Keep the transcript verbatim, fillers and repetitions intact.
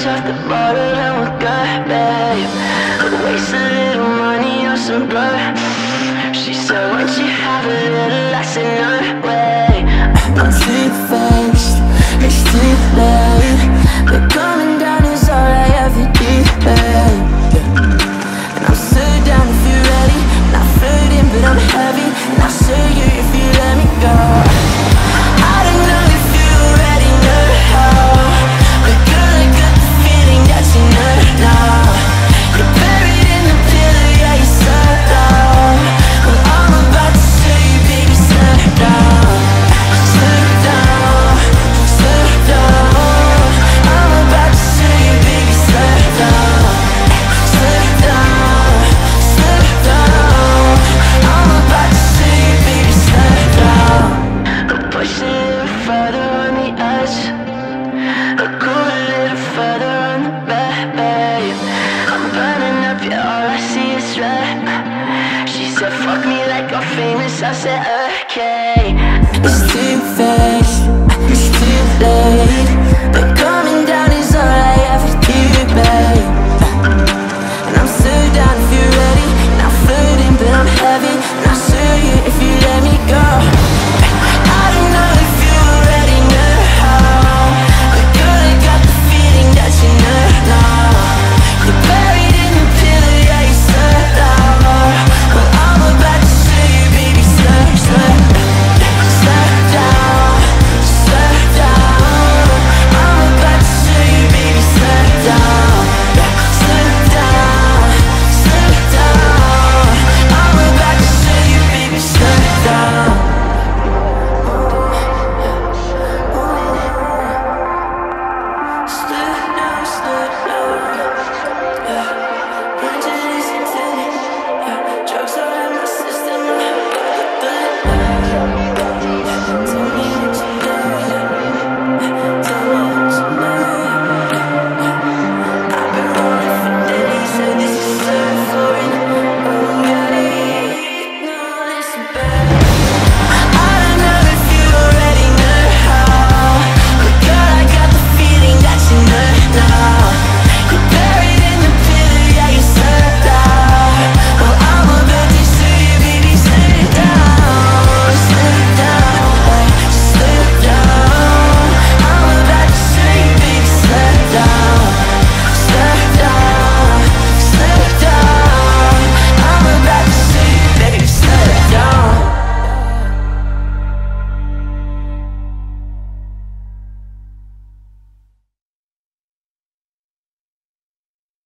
drinks off the bottle and we're good, babe. Waste a little money on some blood. She said, won't you have a little? I said, no way. I'm two-faced, it's too late. But coming down is all I ever did, babe. And I'm so down if you're ready. Not floating but I'm heavy, and I'll show you if you let me go. I don't know if you already know how, but girl, I got the feeling that you know now. You're buried in the pillow, yeah, you're so low. Well, I'm about to show you, baby, slow down. Slow down, slow down. I'm about to show you, baby, slow down. Slow down, slow down. I'm about to show you, baby, slow down. I'm pushing a little further on the edge. I go a little further on the back, babe. I'm burning up, yeah, all I see is red. She said, fuck me like I'm famous, I said, okay. It's too fast, it's too late. But coming down is all I ever do, babe. And I'm so down if you're ready. Not floating but I'm heavy, and I'll show you if you let me go. I don't know if you already know how, but girl, I got the feeling that you know now. You're buried in the pillow, yeah, you're so low. Well, I'm about to show you, baby, slow, slow. Slow down, slow down. I'm about to show you, baby, slow down. Slow down, slow down. I'm about to show you, baby, slow down. Slow